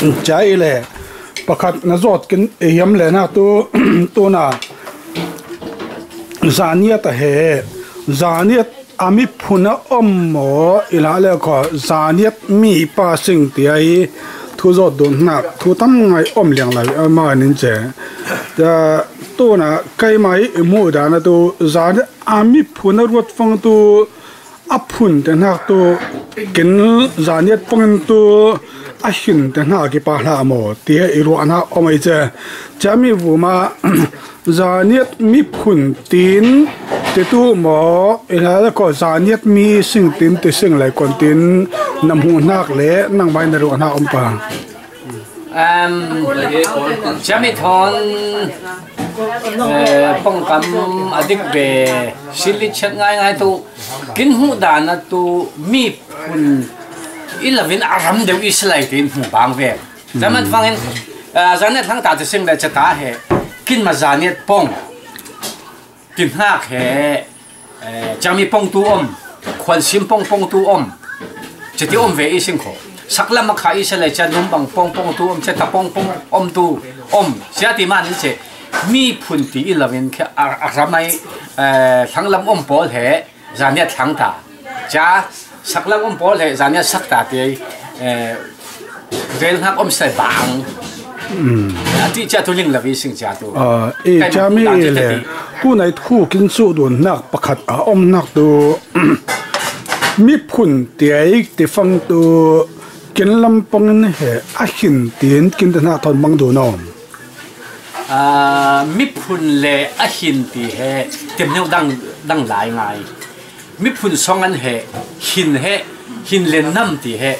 ใจเลยประคัดนจอดกินเยี่ยมเลยนะตัวน่ะจานียตเหจานียอามิพุนะอมหมออิลาเลก็จานียมีป้าสิ่งที่ไอทุจดโดนหนักทุตั้งไงอมเลี้ยงไหลมาหนึ่งเจแต่ตัวน่ะใครไม่มูดานะตัวจานียอามิพุนะรถฟังตัวอับพุนแต่หนักตัวกินจานียปังตัวอาหินแต่หน้ากี่ปาหน้าหมดที่ไอรัวหน้าอไม่เจจะมีวัวมาจานียมีพุนตีนที่ตัวหมอแล้วก็จานียมีสิ่งตีนที่สิ่งไหลก่อนตีนน้ำหูนักเละนั่งใบในรัวหน้าอมปางจะมีทอนป้องกันอดีตเบสิลิชัดง่ายๆตัวกินหูดานะตัวมีพุนอีหล่าวินอารมณ์เดียวอิสไลตินหูบางเวกแต่มันฟังเห็นจานียทั้งตาจะสิ่งใดจะตาเหกินมาจานียป้องกินหักเหจะมีป้องตัวอมควรชิมป้องตัวอมจะที่อมเวอีสิ่งของสักละมาขายอิสไลจะนุ่มบังป้องตัวอมจะตะป้องอมตัวอมเสียที่มันนี่เจมีพุนตีอีหล่าวินแค่อารมณ์ทั้งลำอมโป้เหจานียทั้งตาจะสักละอมโป้เลยจานียสักตาที่เรื่องหักอมใส่บางที่จะทุลิงละวิสิ่งจะตัวจะไม่เลยผู้ในคู่กินสู้ดุนนักประคัดอมนักตัวมีพุนเตียอีกที่ฟังตัวกินลำปงนี่เหรอหินเตียนกินแต่หน้าทอนบังดูน้องมีพุนเล่อหินที่เหรอเต็มเนื้อดังหลายไงมีพุนสองอันเหรอหินเล่นน้ำที่เหร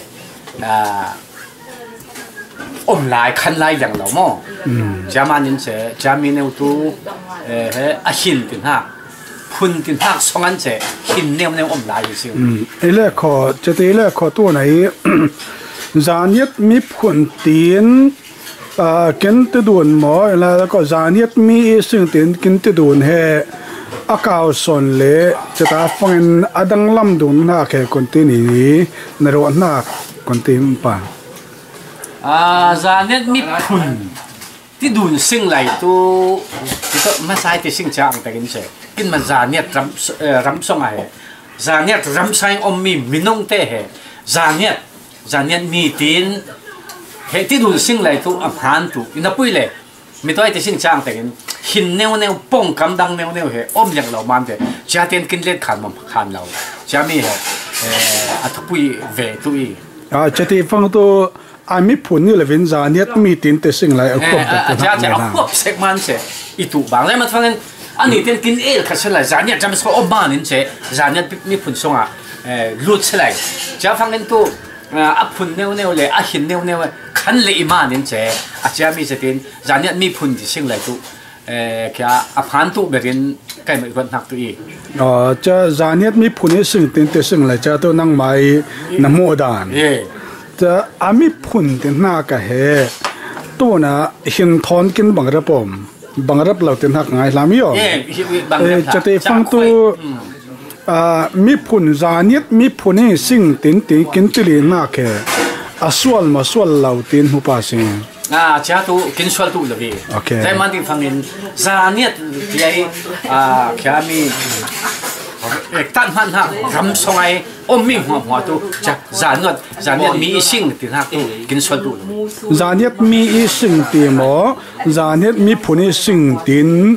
อมลายคันลายอย่างเราหม้อจามานินเสจามีเนื้อตัวหินตินหักพุนตินหักสองอันเสหินเนื้ออมลายสิไอ้เล่ขอจะตีเล่ขอตัวไหนจานียมีพุนตีนกินติดูนหมอแล้วก็จานียมีสิ่งตีนกินติดูนเฮอากาศส่วนเละจะตาฟังอดังลำดุนหน้าแค่คนที่นี่ในรถหน้าคนที่มันป่าจานียมีพุนที่ดูนสิ่งไหลตัวมาใช้ที่สิ่งจางแต่กินเสกินมันจานียรำส่งไงจานียรำใช้อมมีมินงเตะเหจานียมีตีนเหตุที่ดูสิ่งไหลตัวอับหันตัวอินทปุยเลยมีตัวไอ้ที่สิ่งจางแต่กินหินเนวป้องกำดังเนวเหออมอย่างเรามันเถอะจะเตียนกินเล็ดขันมันขันเราจะมีเหอัตปุยเวตุยจะที่ฟังตัวอามิพุนนี่เลยวินจานียมีตีนแต่สิ่งไรควบจะเอาควบเสกมันเสอีตุบางแล้วมันฟังกันอันนี้เตียนกินขัดเฉลยจานียจะไม่สกอมบ้านนี่เสจานียมีพุนส่งลุดเฉลยจะฟังกันตัวอับพุนเนวเลยอัหินเนวขันเลยมานี่เสอาจจะมีสตินจานียมีพุนที่สิ่งไรตัวแค่อับหันตัวแบบนี้ใกล้ไม่ควรหักตัวอีกจะจานียมีพุนนี่สิ่งตีนแต่สิ่งไรจะตัวนั่งไม่น้ำโมดานจะอามิพุนที่หน้ากะเหตัวน่ะหินทอนกินบังระปมบังรับเราที่หนักไงลามิโอจะได้ฟังตัวมีพุนจานียมีพุนนี่สิ่งตีนกินตีหน้าแค่ส่วนมาส่วนเราตีนหูปาสิงจะตัวกินส่วนตัวเลยแต่มันที่ฟังเห็นจานียที่แค่มีตั้งหันหักรำสงไออมมีหัวตัวจะจานยมีสิ่งที่หักตัวกินส่วนตัวจานยมีสิ่งที่หมอจานยมีผู้นี้สิ่งที่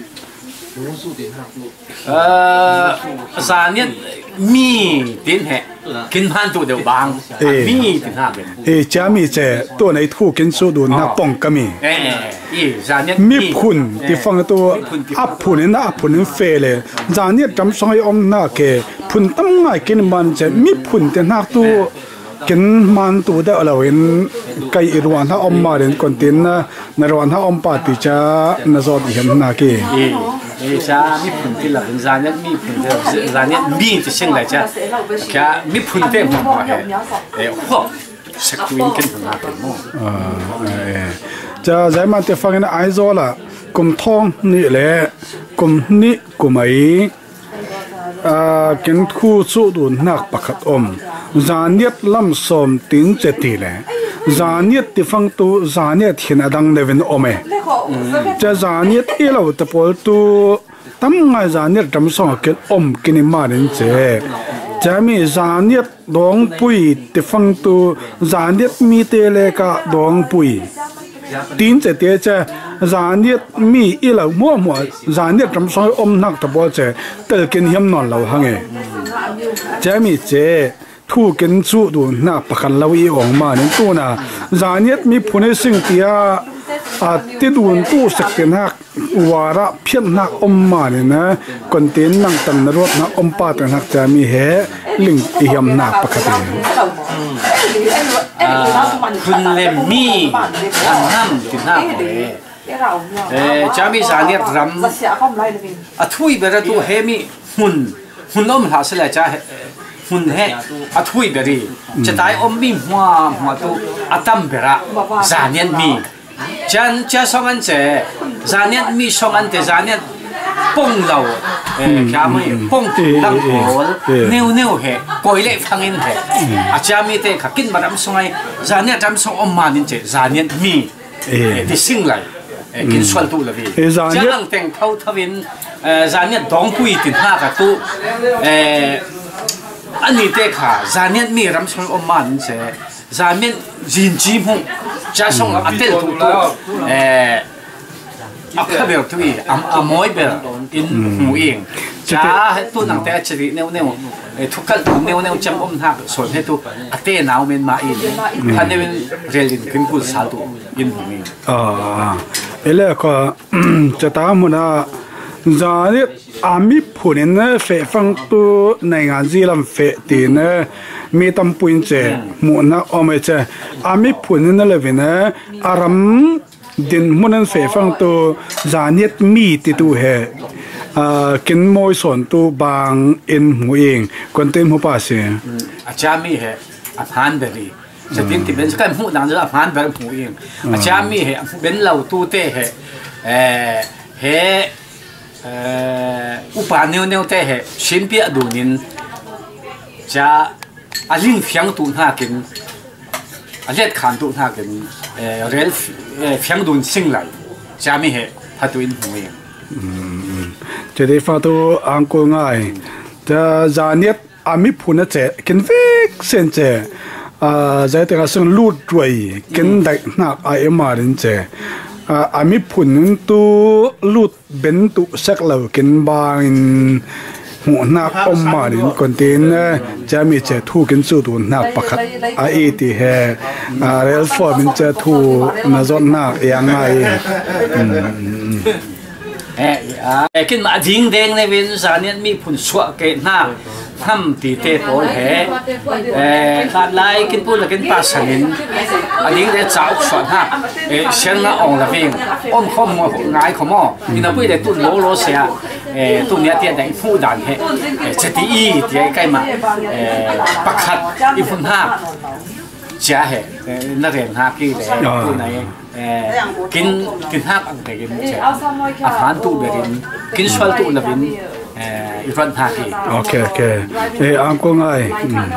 จานยมีตินเหกินพันตัวเดียวบางมีตินหักเลยจะมีเจตัวในทูกินสูดุนหักป่องก็มีมีพุนที่ฟังตัวอับพุนนะอับพุนเฟลเลยจานนี้จำสมัยอมนาเกพุนตั้งไงกินมันจะมีพุนที่หักตัวกินมันตัวเดียวเราเห็นไก่รวนถ้าอมมาเรียนคนตินนะในรวนถ้าอมปาติจะน่าสดเห็นนาเกจะมีพุนที่หลังจานนี้มีพุนที่จานนี้มีที่เช่นไรจะแค่มีพุนเต็มหัวเหพวกสักวินกันหัวเป็นมั่งจะใจมันจะฟังกันไอโซล่ะกลุ่มทองนี่แหละกลุ่มนี้กลุ่มไอกินคู่สู้ดูนักประคัดจานิดลำสมตินเจตีเลยจานิดที่ฟังตัวจานิดเห็นอดังเลวินจะจานิดอีเราตะโพลตัวตั้มไงจานิดจำสองกินกินมาเรนเจจะมีจานิดดวงปุยที่ฟังตัวจานิดมีเตเลกะดวงปุยตีนเจตีจะจานิดมีอีเรามัวจานิดจำสองนักตะโพลเจเตลกินหิมนอนเราหังจะมีเจทูกินสู้ดูนักประคันเราอีออกมาเนี่ยตัวน่ะจานิดมีผู้ในสิ่งที่ติดดูตู้สักเป็นหักวาระเพี้ยนหักมาเนี่ยนะคนเต้นนั่งตันรถนะป้าตันหักจะมีเหลิงเอี่ยมนักประคันคุณเลมีอันนั้นติดหน้าจะมีจานิดรำทุยเบรตัวเฮมีหุ่นล้มหาเสลจะหุ่นเฮทุยเบรีจะตายมีหัวตัวตั้มเบระจานิดมีจะสองอันเจจานิดมีสองอันเจจานิดปงเราแค่ไม่ปงตั้งโหเนื้อเหก้อยเล็กฟังอินเหจะมีแต่ขักินมาดำสมัยจานิดดำสองมานินเจจานิดมีที่สิ่งไรกินส่วนตัวละพี่จะลังแต่งเท่าทวินจานิดดองปุยติดห้ากับตัวอันนี้เด็กค่ะจานิดมีดำสองมานินเจจานิดจินจีมงจะส่งอัตเตอร์ตัวอัพเบลทุยมอยเบลอินหูเองจะตัวหนังแต่ชนิดเนวทุกคนเนวจำหักส่วนให้ตัวอัตเตอร์นาวเมนมาอินท่านเป็นเรลินขึ้นพูดสาตัวอินหูเองเอเล่ก็จะตามมุนะจานิดมีผู้เนี่ยเฟฟังตัวในงานจีลำเฟตีเนี่ยมีตำปุยเจมุนะไม่เจมีผู้เนี่ยเลยนะอารมดินมุนันเฟฟังตัวจานิดมีติดตัวเหกินมอยส่วนตัวบางอินหูเองคนเต็มหัวป้าเสียอาจารย์มีเหอาพานเบรีจะเป็นที่เป็นสกัดหูดังจะอาพานเบรีหูเองอาจารย์มีเหเป็นเหล่าตัวเตะเหอุปนิวเตะชิมเปียดูนินจะลิงเฟียงตุนหากินเล็ดขันตุนหากินเรลเฟียงดุนสิ่งไหลจะมีเหพัตุอินหูเองจะได้ฟังตัวอังกูง่ายจะจานิดมีผู้นั่นเจกินฟิกเซนเจจะแต่ก็ซึ่งลูดด้วยกินได้หนักมาเรนเจมีผู้นั้นตัวลูดเป็นตัวสักเหล่ากินบางหัวหนักมาเรนคนเต้นจะมีเจทูกินสู้ตัวหนักประคัดที่เหเรลฟอร์มันจะทูน่าจะหนักยังไงกินมาดิ้งแดงในเวนจานิดมีผลสวะเกณฑ์หน้าทำตีเตะโผล่ขาดลายกินพูดแล้วกินปลาสลินอันนี้ได้จ้าสวนฮะเชียงละอ่องละเพียงข้อมง่ายข้อมอินพูดได้ตุนโลเสียตุนเนี้ยเตี้ยได้ผู้ด่านเหจะตีอีเตี้ยใกล้มาปักขัดอีฝุ่นห้าจ้าเหนักเรียนห้ากี่เลยตัวไหนกินห้าอันเดียวกินอาหารตู้เบรินกินสวัสดิ์ตู้ละบินอีฟันห้ากี่โอเคอังกงไอ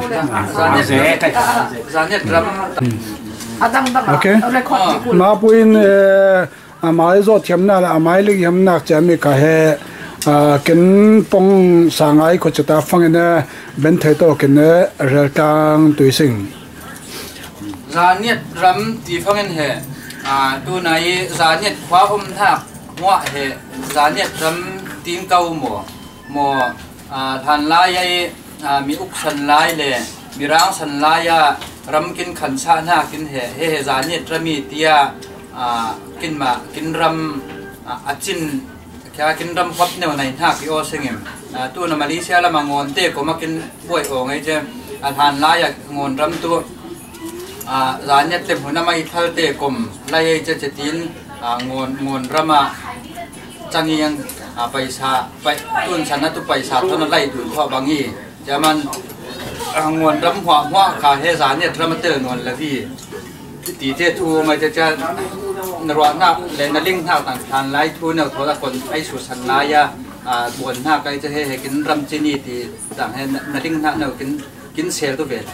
โอเคมาพูดหมายจดเทียมน่าละหมายลิงเทียมนักจะมีกะเหกินปงสางไอคนจะตาฟังเนี่ยเป็นไทยโตกินเนี่ยเรื่องกลางตัวสิ่งจานิดรำที่ฟังเห็นตัวไหนจานิดคว้าทักหัวเหจานิดรำตีนเก่าหมัวทันลายมีอุกสันลายเลยมีร่างสันลายรำกินขันชาหน้ากินเหจานิดรำมีเตียกินรำจินแค่กินรำควับแนวไหนทักที่โอเซงตัวนามาเลเซียละมังอนเตะก็มากินป่วยโอ่งไอ้เจ้าทันลายงอนรำตัวร้านเนี่ยเต็มหัวน้ำมันทัลเตะกลมไล่จะตีนงอนรำจังยังไปชาไปตุนชนะตุไปชาตุนไล่ดูข้อบางยี่จะมันงอนรำหัวขาเฮสานเนี่ยรำเตอร์งอนละพี่ตีเททูมันจะนรวนาเลนลิงท่าต่างทานไล่ทูเนี่ยโทรคนไอสุสันลาย buồn ha cái cho hệ kín ram chi ni thì rằng hệ nãy đinh ha nào kín sale tu về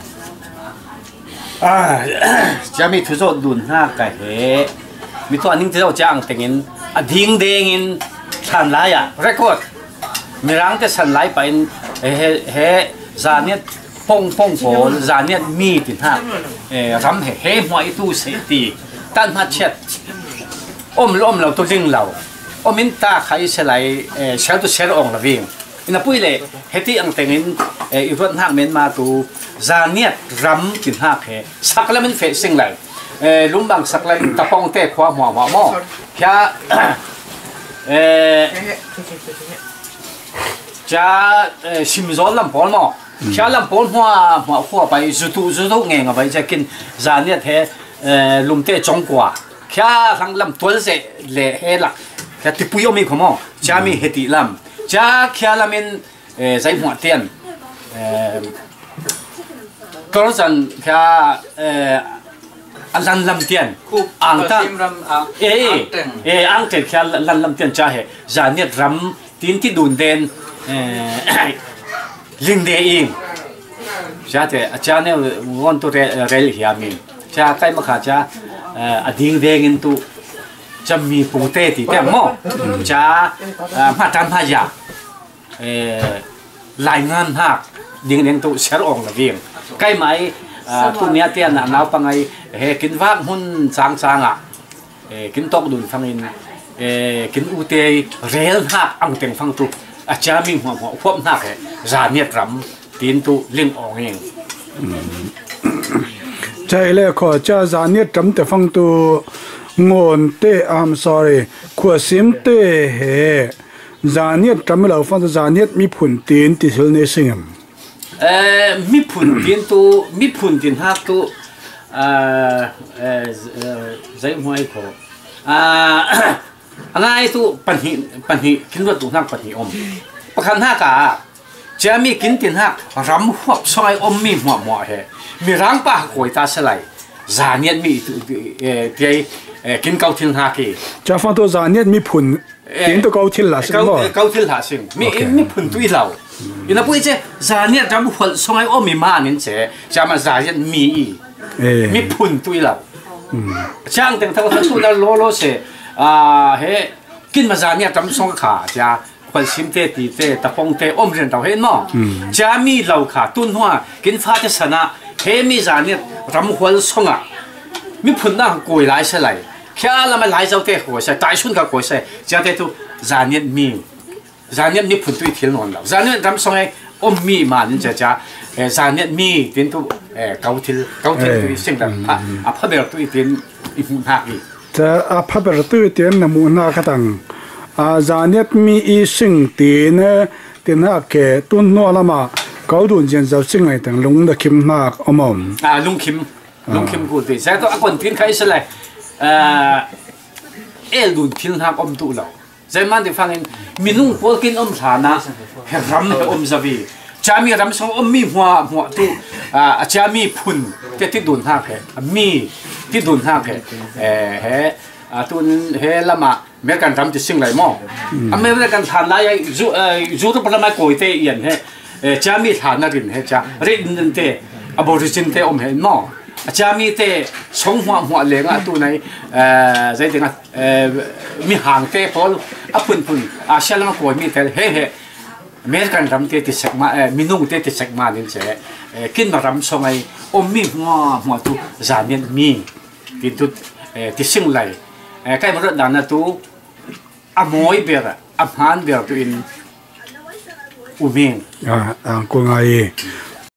cha mi thu dọn đun ha cái hệ mi thu anh ninh theo chang tiếng điên điên sàn lái record mi rang cái sàn lái phải hệ ra nhất phong cổ ra nhất mi thì ha rắm hệ mọi tu sẽ thì tan hết chết ôm lâu tôi riêng lâu ôm mình ta khai sẽ lại share to share on là viên ina pui le heti ang tengin event hang men ma tu zaniat ram kin ha khe sakla men fe sing lai lumbang sakla ta pong te khwa hwa mo kya cha simzol lam pol mo kya lam pol hwa khwa pai zutu nge nga bai cha kin zaniat he lumte chongkwa kya hang lam tol se le he lak kya tipuyo mi khomo cha mi heti lam cha kya lamin zai hua tiền có rằng kya lan lam tiền ang ta ang tiền kya lan lam tiền cha he zaniat ram tin ti dun den linh de in cha te cha ne won to rel hiamin cha kai ma kha cha ading de ngin tu chăm mi phụ tê thì tem mò cha mà tan pha giả lại ngan hạc điên tụ xéo ong là viền cái máy tụ nia tiền là nào bằng ấy hệ kín vác hun sang kín tóc đùn phăng in kín u tê rel hạc ăn tiền phăng tụ cha mình hoặc phom hạc giả nhiệt rắm tiến tụ linh ong hình chạy lệ khó cha giả nhiệt rắm để phăng tụ ngon tê sorry khua sim tê he zaniat tram lo fan zaniat mi phun tin ti sel ne singam mi phun tin ha tu zai moi ko angai tu panhi kin ro tu nak panhi om pakhan ha ka cha mi kin tin ha ram huap soi om mi mo he mi rang pa koi ta salai zaniat mi ti kín câu thiên hạ kì cha phong to zaniat mi phun kín to câu thiên là sinh câu thiên hạ sinh mi phun tuy lâu ina bui che zaniat jam phun song ai om mi ma nin che cha ma zaniat mi phun tuy lâu chang teng thau tu na lo se he kín ma zaniat jam song kha cha phun sim te ti te ta phong te om ren tao he no cha mi lâu kha tun hoa kín pha te sana he mi zaniat ram phun song a mi phun na koi lai se lai kya la ma lai zau te ho se tai sun ka ko se ja te tu zaniat mi phun tu thil non la zaniat ram song ai om mi ma nin cha cha zaniat mi tin tu kau thil tu sing da a pha ber tu tin ha ki cha a pha ber tu tin na mu na ka tang zaniat mi i sing tin tin ha ke tun no la ma kau dun jen zau sing ai tang lung da kim na omom lung kim ku ti sa to a kon tin khai se lai dun thil ha om tu lo zai man de phangin minung pol kin om thana he ram om zavi chami ram song om mi hwa tu cha mi phun te ti dun ha phe mi ti dun ha phe he tun he lama me kan ram ti sing lai mo me kan than lai zu to pala mai koi te yen he cha mi thana rin he cha rin te aborigin te om he no cha mi te song hwa le nga tu nai zai te nga mi hang te pol a phun shalang ko mi te he me kan ram te ti sak ma minung te ti sak ma din che kin ma ram song ai om mi hwa tu zanian mi ti tu ti sing lai kai ma da na tu a moi ber a han ber tu in umin ko ngai